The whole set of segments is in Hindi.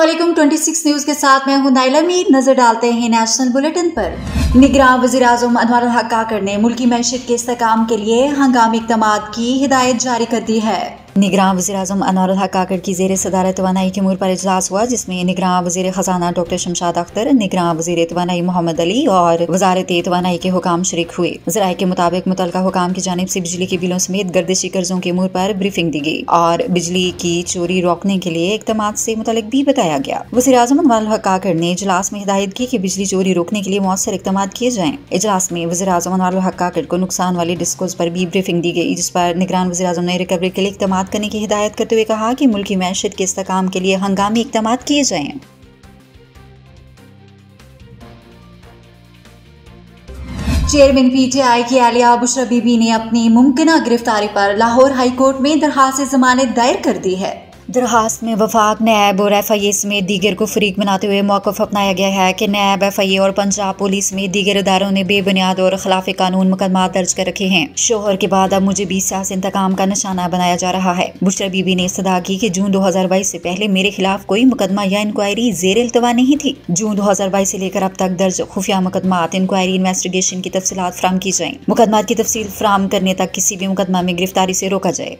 अस्सलामुअलैकुम 26 न्यूज के साथ मैं हूं नाइला मीर। नजर डालते हैं नेशनल बुलेटिन पर। निगरान वज़ीर-ए-आज़म अनवर हक काकड़ ने मुल्की मैशत के इस्तेहकाम के लिए हंगामी इक़दामात की हिदायत जारी कर दी है। निगरान वज़ीर-ए-आज़म अनवर हक काकड़ की ज़ेर सदारत तवानाई के अमूर पर इजलास हुआ, जिसमें निगरान वज़ीर खजाना डॉक्टर शमशाद अख्तर, निगरान वज़ीर तवानाई मोहम्मद अली और वज़ारत तवानाई के हुकाम शरीक हुए। ज़राए के मुताबिक मुतल्लिका हुकाम की जानिब से बिजली के बिलों समेत गर्दिशी कर्जों के अमूर पर ब्रीफिंग दी गई और बिजली की चोरी रोकने के लिए इक़दामात से मुतल्लिक भी बताया गया। वज़ीर-ए-आज़म अनवर हक काकड़ ने इजलास में हिदायत की कि बिजली चोरी रोकने के लिए मौसर इक़दामात किए जाएं। इजलास में वज़ीर-ए-आज़म अनवर हक काकड़ को नुकसान वाले डिस्कोज पर भी ब्रीफिंग दी गई, जिस पर निगरान वज़ीर-ए-आज़म ने रिकवरी के लिए इक़दामात करने की हिदायत करते हुए कहा कि मुल्की मैशत के इस्तेहकाम के लिए हंगामी इक़दामात किए जाएं। चेयरमैन पीटीआई की आलिया बुशरा बीबी ने अपनी मुमकिना गिरफ्तारी पर लाहौर हाई कोर्ट में दरखास्त जमानत दायर कर दी है। दरखास्त में वफाक, नैब और FIA समेत दीगर को फरीक बनाते हुए मौक़िफ़ अपनाया गया है कि नैब, FIA और पंजाब पुलिस में दीगर इदारों ने बेबुनियाद और खिलाफ कानून मुकदमा दर्ज कर रखे हैं। शोहर के बाद अब मुझे भी सियासी इंतकाम का निशाना बनाया जा रहा है। बुशरा बीबी ने इस्तदा की कि जून 2022 से पहले मेरे खिलाफ कोई मुकदमा या इंक्वायरी ज़ेर इल्तवा नहीं थी। जून 2022 से लेकर अब तक दर्ज खुफिया मुकदमात, इंक्वायरी, इन्वेस्टिगेशन की तफसीलात फराहम की जाएं। मुकदमात की तफसील फराहम करने तक किसी भी मुकदमा में गिरफ्तारी से रोका जाए।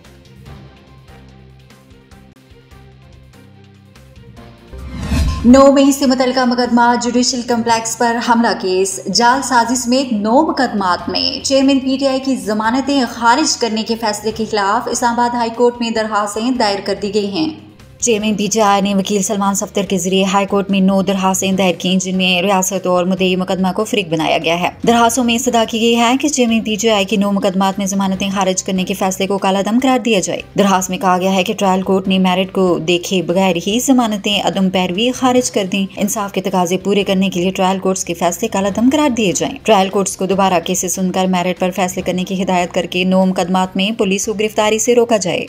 9 मई से मुतल्लिका मुकदमा जुडिशल कम्प्लेक्स पर हमला केस, जालसाजी समेत 9 मुकदमात में चेयरमैन PTI की जमानतें खारिज करने के फैसले के खिलाफ इस्लामाबाद हाई कोर्ट में दरखास्तें दायर कर दी गई हैं। चेयरमैन PTI ने वकील सलमान सफ्तर के जरिए हाई कोर्ट में 9 दरखास्तें दायर की, जिनमें रियासत और मुद्दई मुकदमा को फरीक बनाया गया है। दरखास्तों में इस्तदा की गई है कि चेयरमैन PTI की 9 मुकदमात में जमानतें खारिज करने के फैसले को कालादम करार दिया जाए। दरखास्त में कहा गया है कि ट्रायल कोर्ट ने मेरिट को देखे बगैर ही जमानतें अदम पैरवी खारिज कर दी। इंसाफ के तकाजे पूरे करने के लिए ट्रायल कोर्ट्स के फैसले कालादम करार दिए जाएं। ट्रायल कोर्ट्स को दोबारा केसेस सुनकर मेरिट पर फैसले करने की हिदायत करके 9 मुकदमात में पुलिस को गिरफ्तारी से रोका जाए।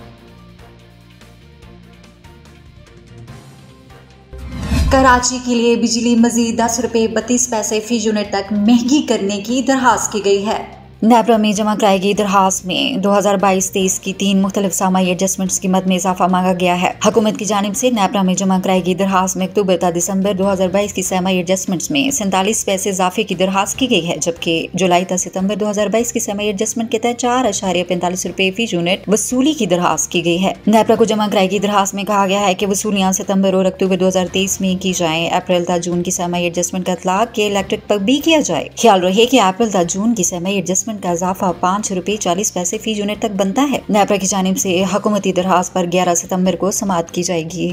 कराची के लिए बिजली मजीद 10 रुपये 32 पैसे फी यूनिट तक महंगी करने की दरखास्त की गई है। नेपरा में जमा कराई गई दरखास्त में 2022-23 की 3 मुख्तलिफ सामाई एडजस्टमेंट्स की मद में इजाफा मांगा गया है। हुकूमत की जानिब से नेपरा में जमा कराई गई दरखास्त में अक्टूबर ta दिसंबर 2022 की सामाई एडजस्टमेंट्स में 47 पैसे इजाफे की दरखास्त की गई है, जबकि जुलाई ta सितंबर 2022 की सामाई एडजस्टमेंट के तहत 4.45 रुपये फी यूनिट वसूली की दरखास्त की गई है। नेपरा को जमा कराई गई दरखास्त में कहा गया है कि वसूलियाँ सितंबर और अक्टूबर 2023 में की जाए। अप्रैल ta जून की सामाई एडजस्टमेंट का इतलाक के इलेक्ट्रिक पर भी किया जाए। ख्याल रहे कि अप्रैल ta जून की सामाई एडजस्टमेंट का इजाफा 5 रुपये 40 पैसे फी यूनिट तक बनता है। नेपरा की जानिब से हुकूमती दरखास्त पर 11 सितंबर को समाअत की जाएगी।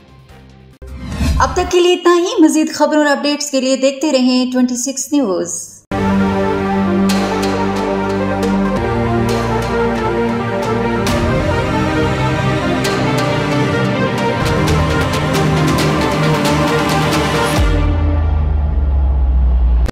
अब तक के लिए इतना ही। मजीद खबरों और अपडेट्स के लिए देखते रहें 26 न्यूज।